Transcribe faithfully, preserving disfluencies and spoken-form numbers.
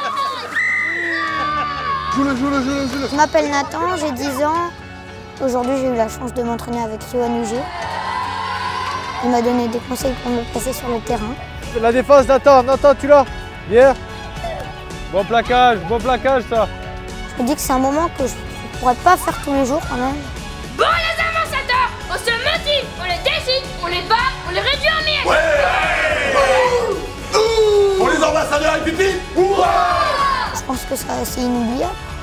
Joue-le, joue-le, joue-le, joue-le. Je m'appelle Nathan, j'ai dix ans. Aujourd'hui, j'ai eu la chance de m'entraîner avec Yoann Huget. Il m'a donné des conseils pour me placer sur le terrain. La défense, Nathan, Nathan, tu l'as? Bien. Bon plaquage, bon plaquage ça. Je me dis que c'est un moment que je ne pourrais pas faire tous les jours quand même. Bon les avancateurs, on se motive, on les décide, on les bat, on les réduit en miettes. Ouais, ouais. Pour les ambassadeurs et pipi. Je pense que ça, c'est inoubliable.